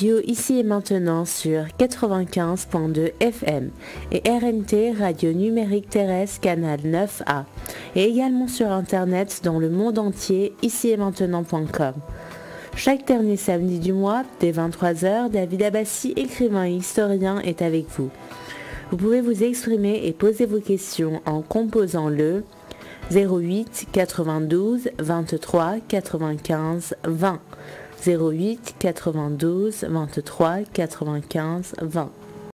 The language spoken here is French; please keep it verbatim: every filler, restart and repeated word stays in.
Radio ici et maintenant sur quatre-vingt-quinze point deux F M et R N T Radio Numérique Terrestre Canal neuf A et également sur Internet dans le monde entier ici et maintenant point com. Chaque dernier samedi du mois, dès vingt-trois heures, David Abbassi, écrivain et historien, est avec vous. Vous pouvez vous exprimer et poser vos questions en composant le zéro huit quatre-vingt-douze vingt-trois quatre-vingt-quinze vingt. zéro huit quatre-vingt-douze vingt-trois quatre-vingt-quinze vingt.